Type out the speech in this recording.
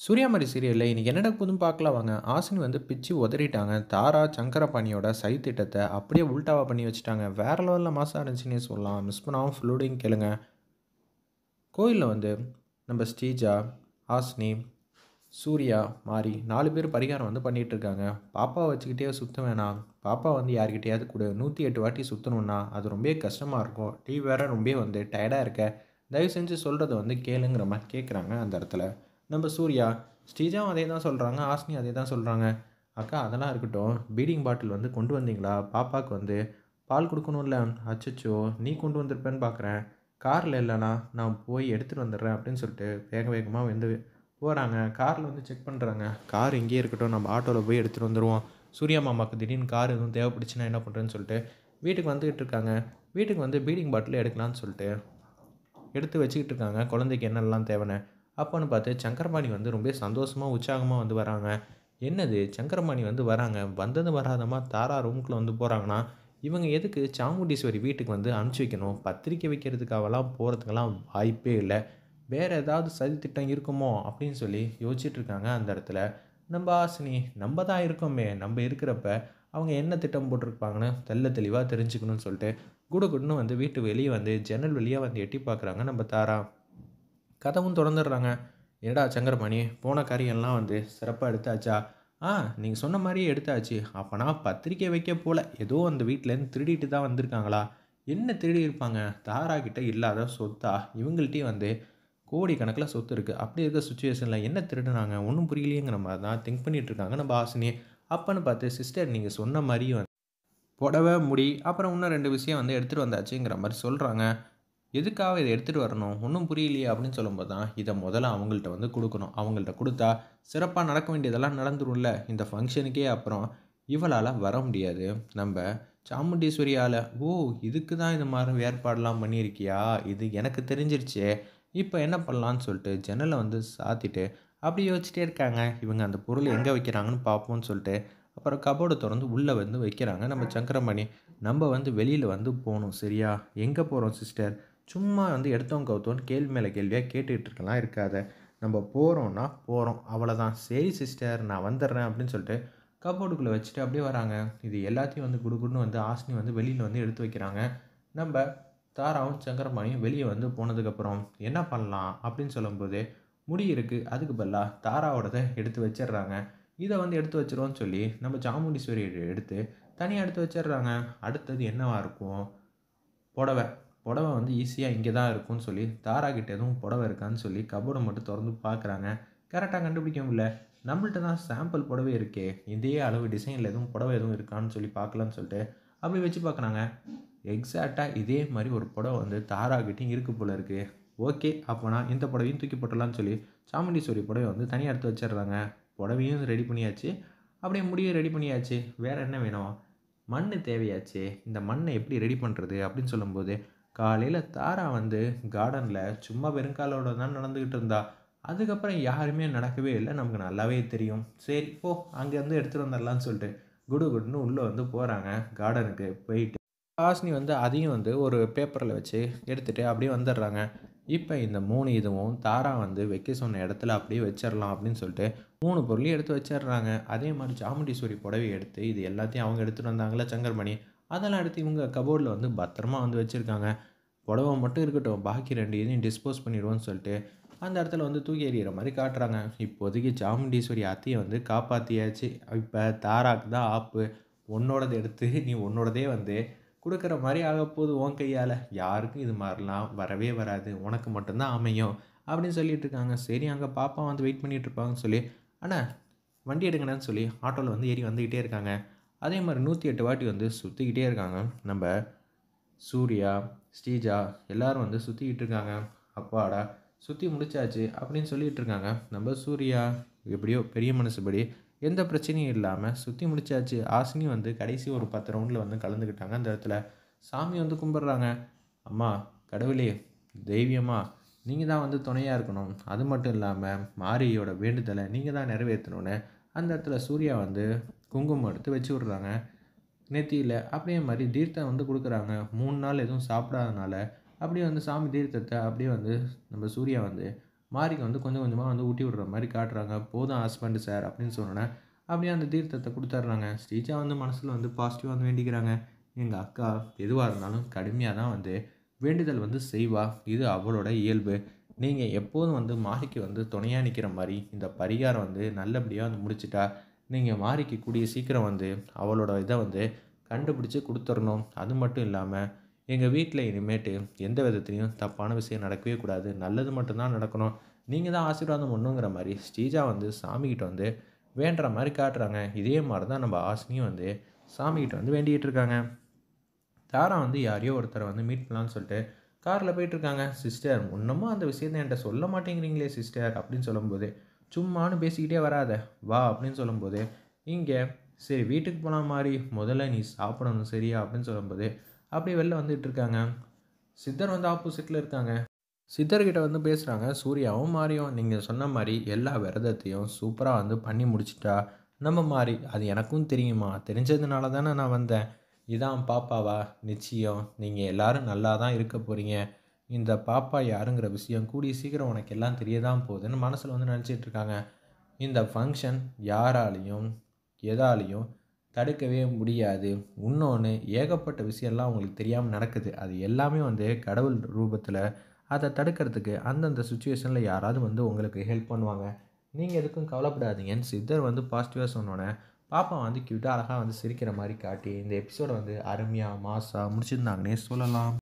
சூர்யாமாரி சீரியல்ல இன்னைக்கு என்ன நடக்குதுன்னு பார்க்கலாம் வாங்க. ஹாசினி வந்து பிச்சு உதறிட்டாங்க. தாரா சங்கரபாணியோட சதித்திட்டத்த அப்படியே உல்டாவா பண்ணி வச்சுட்டாங்க. வேற லெவல்ல மாஸா இருந்துச்சுன்னே சொல்லலாம். மிஸ் பண்ணாம ஃபுல்லோடையும் கேளுங்க. கோயில்ல வந்து நம்ம ஸ்ரீஜா, ஹாசினி, சூர்யா மாரி 4 பேர் பரிகாரம் வந்து பண்ணிட்டு இருக்காங்க. பாப்பாவ வச்சுக்கிட்டே சுத்த வேணாம். பாப்பா வந்து யார்கிட்டயாவது குடு. 108 வாட்டி சுத்தணும்னா, அது ரொம்பவே கஷ்டமா இருக்கும். நீ வேற ரொம்பவே வந்து டயர்டா இருக்க. தயவு செஞ்சு சொல்றத வந்து கேளுங்கிற மாரி கேட்குறாங்க அந்த இடத்துல. நம்ம சூர்யா, ஸ்ரீஜாவும் அதே தான் சொல்றாங்க. ஹாசினியும் அதே தான் சொல்றாங்க. அக்கா அதெல்லாம் இருக்கட்டும். பீடிங் பாட்டில் வந்து கொண்டு வந்தீங்களா? பாப்பாக்கு வந்து பால் குடுக்கணும்ல. அச்சச்சோ! நீ கொண்டு வந்திருப்பேன்னு பார்க்குறேன். கார்ல இல்லண்ணா, நான் போய் எடுத்துட்டு வந்துடுறேன் அப்படின்னு சொல்லிட்டு வேக வேகமா வந்து போறாங்க. கார்ல வந்து செக் பண்றாங்க. கார் இங்கேயே இருக்கட்டும். நம்ம ஆட்டோல போய் எடுத்துட்டு வந்துருவோம். சூர்யா மாமாக்கு திடீர்னு கார் எதுவும் தேவைப்பட்டுச்சுன்னா என்ன பண்றதுன்னு சொல்லிட்டு வீட்டுக்கு வந்துகிட்டு இருக்காங்க. வீட்டுக்கு வந்து பீடிங் பாட்டில் எடுக்கலான்னு சொல்லிட்டு எடுத்து வச்சுக்கிட்டு இருக்காங்க. குழந்தைக்கு என்னெல்லாம் தேவைன்னு. அப்போன்னு பார்த்து சங்கரபாணி வந்து ரொம்ப சந்தோஷமா, உற்சாகமா வந்து வராங்க. என்னது சங்கரபாணி வந்து வராங்க. வந்தது வராதமா தாரா ரூமுக்குள்ள வந்து போறாங்கன்னா, இவங்க எதுக்கு சாமுண்டீஸ்வரி வீட்டுக்கு வந்து அனுப்பிச்சு வைக்கணும்? பத்திரிக்கை வைக்கிறதுக்காகலாம் போறதுக்கெல்லாம் வாய்ப்பே இல்ல. வேற ஏதாவது சதித்திட்டம் இருக்குமோ? அப்படின்னு சொல்லி யோசிச்சுட்டு இருக்காங்க அந்த இடத்துல. நம்ப ஹாசினி, நம்ப தான் இருக்கோமே! நம்ப இருக்கிறப்ப, அவங்க என்ன திட்டம் போட்டிருப்பாங்கன்னு தெள்ள தெளிவா தெரிஞ்சுக்கணும்னு சொல்லிட்டு, குடுகுடுன்னு வந்து வீட்டு வெளிய வந்து ஜன்னல் வழியா வந்து எட்டி பார்க்குறாங்க நம்ம தாரா. கதவும் தொறந்துடுறாங்க. "என்னடா சங்கரபாணி, போன காரியம்லாம் வந்து சிறப்பா எடுத்தாச்சா?" நீங்க சொன்ன மாரியே எடுத்தாச்சு. அப்பன்னா பத்திரிக்கை வைக்க போல. ஏதோ அந்த வீட்லேருந்து திருடிட்டு தான் வந்திருக்காங்களா? என்ன திருடியிருப்பாங்க? தாரா கிட்ட இல்லாத சொத்தா? இவங்கள்ட்டயும் வந்து கோடிக்கணக்கில சொத்து இருக்கு. அப்படி இருக்க சிச்சுவேஷன்ல என்ன திருடுனாங்க? ஒண்ணும் புரியலையேங்கிற மாரி தான் திங்க் பண்ணிட்டு இருக்காங்க நம்ம ஹாசினி. அப்பன்னு பார்த்து, "சிஸ்டர் நீங்க சொன்ன மாரியே வந்து புடவை, முடி, அப்புறம் இன்னும் 2 விஷயம் வந்து எடுத்துட்டு வந்தாச்சுங்கிற மாரி சொல்றாங்க. எதுக்காக இத எடுத்துட்டு வரணும்? ஒண்ணும் புரியலையே அப்படின்னு சொல்லும்போது தான், இத முதல்ல அவங்கள்ட்ட வந்து குடுக்கணும். அவங்கள்ட்ட குடுத்தா, சிறப்பா நடக்க வேண்டியதெல்லாம் நடந்துரும்ல. இந்த ஃபங்ஷனுக்கே அப்புறம் இவளால வர முடியாது. நம்ப சாமுண்டீஸ்வரியால. ஓ! இதுக்கு தான் இது மாரி ஏற்பாடுலாம் பண்ணியிருக்கியா? இது எனக்கு தெரிஞ்சிருச்சே. இப்ப என்ன பண்ணலான்னு சொல்லிட்டு ஜன்னல வந்து சாத்திட்டு, அப்படி யோசிச்சுட்டே இருக்காங்க. இவங்க அந்த பொருள எங்க வைக்கிறாங்கன்னு பார்ப்போம்ன்னு சொல்லிட்டு, அப்புறம் கபோர்ட தொறந்து உள்ள வந்து வைக்கிறாங்க நம்ம சங்கரமணி. "நம்ப வந்து வெளியில வந்து போணும் சரியா? எங்க போறோம் சிஸ்டர்?" சும்மா வந்து எடுத்தோம் கவுத்தோன்னு கேள்வி மேல கேள்வியா கேட்டுட்டு இருக்கலாம் இருக்காத. நம்ம போறோம்னா போறோம். அவ்வளோதான். சரி சிஸ்டர் நான் வந்துடுறேன் அப்படின்னு சொல்லிட்டு கப்போர்டுக்குள்ள வச்சுட்டு அப்படியே வராங்க. இது எல்லாத்தையும் வந்து குடுகுடுன்னு வந்து ஹாசினி வந்து வெளியில வந்து எடுத்து வைக்கிறாங்க. நம்ப தாராவும் சங்கரபாணியும் வெளிய வந்து போனதுக்கப்புறம் என்ன பண்ணலாம் அப்படின்னு சொல்லும்போது, முடி இருக்கு. அதுக்கு பதிலா தாராவோடத எடுத்து வச்சிடுறாங்க. இத வந்து எடுத்து வச்சுருவோம்ன்னு சொல்லி நம்ம சாமுண்டீஸ்வரி எடுத்து தனியா எடுத்து வச்சிடுறாங்க. அடுத்தது என்னவா இருக்கும்? புடவ. புடவ வந்து ஈஸியா இங்க தான் இருக்கும்ன்னு சொல்லி, தாரா கிட்ட எதுவும் புடவ இருக்கான்னு சொல்லி கப்போர்ட மட்டும் தொறந்து பார்க்குறாங்க. கரெக்ட்டா கண்டுபிடிக்க முடியல. நம்மள்ட்ட தான் சாம்பிள் புடவை இருக்கே. இதே அளவு டிசைன்ல எதுவும் புடவ எதுவும் இருக்கான்னு சொல்லி பார்க்கலான்னு சொல்லிட்டு, அப்படி வச்சு பார்க்குறாங்க. எக்ஸாக்ட்டா இதே மாரி ஒரு புடவ வந்து தாரா கிட்டயும் இருக்கு போல இருக்கு. ஓகே. அப்பனா இந்த புடவையும் தூக்கி போட்டுடலான்னு சொல்லி, சாமுண்டீஸ்வரி புடவைய வந்து தனியா எடுத்து வச்சுடுறாங்க. புடவையும் ரெடி பண்ணியாச்சு. அப்படியே முடியும் ரெடி பண்ணியாச்சு. வேற என்ன வேணும்? மண்ணு தேவையாச்சே. இந்த மண்ண எப்படி ரெடி பண்றது? அப்படின்னு சொல்லும்போது, காலையில தாரா வந்து கார்டன்ல சும்மா வெறுங்காலோட தான் நடந்துகிட்டு இருந்தா. அதுக்கப்புறம் யாருமே நடக்கவே இல்ல. நமக்கு நல்லாவே தெரியும். சரி போ அங்கேருந்து எடுத்துட்டு வந்துரலான்னு சொல்லிட்டு, குடுகுடுன்னு உள்ள வந்து போறாங்க கார்டனுக்கு. போயிட்டு ஹாசினி வந்து அதையும் வந்து ஒரு பேப்பர்ல வச்சு எடுத்துட்டு அப்படியே வந்துடுறாங்க. இப்ப இந்த 3 இதுவும் தாரா வந்து வைக்க சொன்ன இடத்துல அப்படியே வச்சிரலாம் அப்படின்னு சொல்லிட்டு 3 பொருளையும் எடுத்து வச்சிடுறாங்க. அதே மாரி சாமுண்டீஸ்வரி புடவைய எடுத்து இது எல்லாத்தையும் அவங்க எடுத்துட்டு வந்தாங்கல்ல சங்கரமணி, அதெல்லாம் எடுத்து இவங்க கபோர்ட்ல வந்து பத்திரமா வந்து வச்சிருக்காங்க. புடவ மட்டும் இருக்கட்டும். பாக்கி 2 இதையும் டிஸ்போஸ் பண்ணிருவோம்ன்னு சொல்லிட்டு, அந்த இடத்துல வந்து தூக்கி எறியிற மாரி காட்டுறாங்க. இப்போதைக்கு சாமுண்டீஸ்வரி அத்தைய வந்து காப்பாத்தியாச்சு. இப்ப தாராக்கு தான் ஆப்பு. உன்னோடத எடுத்து நீ உன்னோடதே வந்து குடுக்குற மாரி ஆகப்போது உன் கையால. யாருக்கும் இது மாரிலாம் வரவே வராது. உனக்கு மட்டும் தான் அமையும். அப்படின்னு சொல்லிட்டு இருக்காங்க. சரி அங்க பாப்பா வந்து வெயிட் பண்ணிட்டு இருப்பாங்கன்னு சொல்லி, "அண்ணா வண்டி எடுங்கண்ணான்னு" சொல்லி ஆட்டோல வந்து ஏறி வந்துகிட்டே இருக்காங்க. அதே மாரி 108 வாட்டி வந்து சுத்திக்கிட்டே இருக்காங்க. நம்ப சூர்யா, ஸ்ரீஜா எல்லாரும் வந்து சுத்திக்கிட்டு இருக்காங்க. அப்பாடா! சுத்தி முடிச்சாச்சு அப்படின்னு சொல்லிட்டு இருக்காங்க. நம்ம சூர்யா எப்படியோ பெரிய மனசுபடி எந்த பிரச்சனையும் இல்லாம சுத்தி முடிச்சாச்சு. ஹாசினி வந்து கடைசி ஒரு 10 ரவுண்ட்ல வந்து கலந்துக்கிட்டாங்க அந்த இடத்துல. சாமி வந்து கும்பிடுறாங்க. அம்மா கடவுளே! தெய்வியமா! நீங்க தான் வந்து துணையா இருக்கணும். அது மட்டும் இல்லாம மாரியோட வேண்டுதல நீங்க தான் நிறைவேத்தணும்னு அந்த இடத்துல சூர்யா வந்து குங்குமம் எடுத்து வச்சு விடுறாங்க. நெத்தியில. அப்படியே மாரி தீர்த்தம் வந்து குடுக்குறாங்க. 3 நாள் எதுவும் சாப்பிடாதனால, அப்படியே வந்து சாமி தீர்த்தத்த அப்படியே வந்து நம்ம சூர்யா வந்து மாரிக்கு வந்து கொஞ்சம் கொஞ்சமா வந்து ஊட்டி விடுற மாரி காட்டுறாங்க. "போதும் ஹஸ்பண்ட் சார்" அப்படின்னு சொன்னோனே, அப்படியே அந்த தீர்த்தத்த குடுத்துர்றாங்க. ஸ்ரீஜா வந்து மனசுல வந்து பாசிட்டிவா வந்து வேண்டிக்கிறாங்க. எங்க அக்கா எதுவா இருந்தாலும் கடுமையா தான் வந்து வேண்டுதல் வந்து செய்வா. இது அவளோட இயல்பு. நீங்க எப்போதும் வந்து மாரிக்கு வந்து துணையா நிக்கிற மாரி, இந்த பரிகாரம் வந்து நல்லபடியா வந்து முடிச்சுட்டா, நீங்க மாரிக்கு கூடிய சீக்கிரம் வந்து அவளோட இத வந்து கண்டுபிடிச்சு குடுத்துறணும். அது மட்டும் இல்லாம, எங்க வீட்ல இனிமேட்டு எந்த விதத்திலயும் தப்பான விஷயம் நடக்கவே கூடாது. நல்லது மட்டும் தான் நடக்கணும். நீங்க தான் ஆசீர்வாதம் பண்ணணுங்கிற மாரி ஸ்ரீஜா வந்து சாமிகிட்ட வந்து வேண்டுற மாரி காட்டுறாங்க. இதே மாரி தான் நம்ம ஹாசினியும் வந்து சாமிகிட்ட வந்து வேண்டிக்கிட்டு இருக்காங்க. தாரா வந்து யாரையோ ஒருத்தர வந்து மீட் பண்ணலான்னு சொல்லிட்டு கார்ல போயிட்டுருக்காங்க. "சிஸ்டர் இன்னமும் அந்த விஷயத்த என்ட்ட சொல்ல மாட்டேங்கிறீங்களே சிஸ்டர்" அப்படின்னு சொல்லும்போது, "சும்மான்னு பேசிக்கிட்டே வராத, வா" அப்படின்னு சொல்லும்போது, இங்க "சரி வீட்டுக்கு போலாம் மாறி, முதல்ல நீ சாப்பிடணும் சரியா?" அப்படின்னு சொல்லும்போது, அப்படியே வெளில வந்துட்டுருக்காங்க. சித்தர் வந்து ஆப்போசிட்ல இருக்காங்க. சித்தர்கிட்ட வந்து பேசுறாங்க. சூர்யாவும், மாரியும் நீங்க சொன்ன மாரி எல்லா விரதத்தையும் சூப்பரா வந்து பண்ணி முடிச்சுட்டா, நம்ம மாரி. அது எனக்கும் தெரியுமா. தெரிஞ்சதுனால தானே நான் வந்தேன். இதான் பாப்பாவா? நிச்சயம். நீங்க எல்லாரும் நல்லா தான் இருக்க போறீங்க. இந்த பாப்பா யாருங்கிற விஷயம் கூடிய சீக்கிரம் உனக்கு எல்லாம் தெரிய தான் போகுதுன்னு மனசுல வந்து நெனச்சிட்டு இருக்காங்க. இந்த ஃபங்ஷன் யாராலயும், எதாலயும் தடுக்கவே முடியாது. உன்னொன்னு ஏகப்பட்ட விஷயம்லாம் உங்களுக்கு தெரியாம நடக்குது. அது எல்லாமே வந்து கடவுள் ரூபத்துல அத தடுக்கிறதுக்கு அந்தந்த சிச்சுவேஷன்ல யாராவது வந்து உங்களுக்கு ஹெல்ப் பண்ணுவாங்க. நீங்க எதுக்கும் கவலைப்படாதீங்கன்னு சித்தர் வந்து பாசிட்டிவா சொன்னோனே, பாப்பா வந்து கியூட்டா அழகா வந்து சிரிக்கிற மாரி காட்டி, இந்த எபிசோட வந்து அருமையா, மாஸா முடிச்சிருந்தாங்கன்னே சொல்லலாம்.